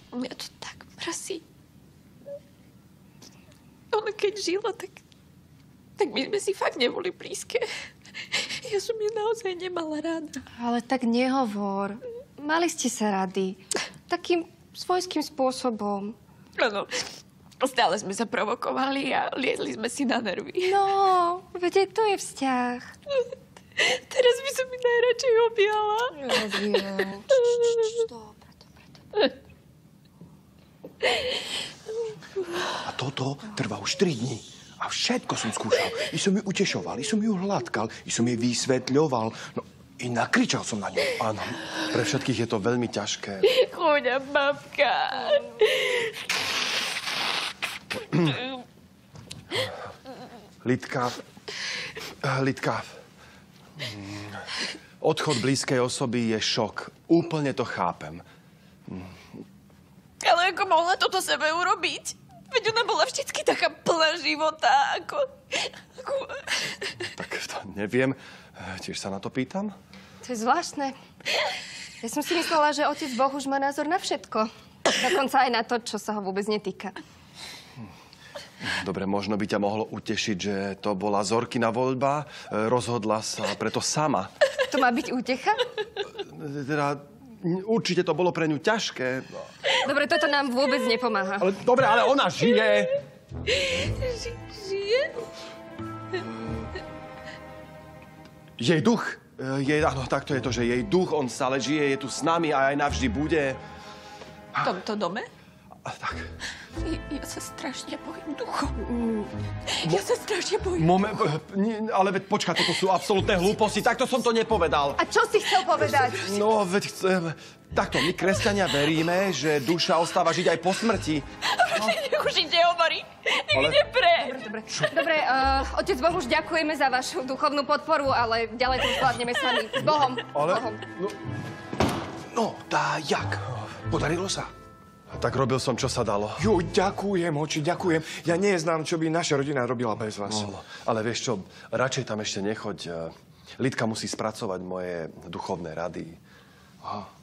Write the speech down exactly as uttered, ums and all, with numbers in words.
Mňa to tak mrzí. Ona keď žila, tak, tak my sme si fakt neboli blízke. Ja som ju naozaj nemala rada. Ale tak nehovor. Mali ste sa rady. Takým svojským spôsobom. Áno. Stále sme sa provokovali a liezli sme si na nervy. No, veď to je vzťah. Teraz by som mi najradšej objala. Dobre, dobre, dobre. A toto trvá už tri dní. A všetko som skúšal. I som ju utešoval, i som ju hladkal, i som jej vysvetľoval. No, i nakričal som na ňu. Áno, pre všetkých je to veľmi ťažké. Chuďa babka. Lidka, Lidka, odchod blízkej osoby je šok. Úplne to chápem. Ale ako mohla toto sebe urobiť? Veď ona bola vždycky taká plná života, ako... ako... Tak to neviem. Tiež sa na to pýtam. To je zvláštne. Ja som si myslela, že otec Boh už má názor na všetko. Dokonca aj na to, čo sa ho vôbec netýka. Dobre, možno by ťa mohlo utešiť, že to bola Zorkina voľba. Rozhodla sa preto sama. To má byť útecha? Teda, určite to bolo pre ňu ťažké. Dobre, toto nám vôbec nepomáha. Ale, dobre, ale ona žije. Ži, žije? Jej duch. Jej, áno, takto je to, že jej duch, on stále žije, je tu s nami a aj navždy bude. V tomto dome? A tak. Ja, ja sa strašne bojím duchom. Ja sa strašne bojím. Moment, ale veď počkaj, toto sú absolútne hlúposti, takto som to nepovedal. A čo si chcel povedať? No, veď chcem... Takto, my kresťania veríme, že duša ostáva žiť aj po smrti. Nech už ide hovorí. Nech ale... ide preč. Dobre, dobre. Dobre uh, otec Boh, už ďakujeme za vašu duchovnú podporu, ale ďalej to zvládneme sami. S Bohom. Ale... S Bohom. No, No, tá jak? Podarilo sa? tak robil som, čo sa dalo. Jo, ďakujem, oči, ďakujem. Ja neznám, čo by naša rodina robila bez vás. No, ale vieš čo, radšej tam ešte nechoď. Lidka musí spracovať moje duchovné rady. Aha.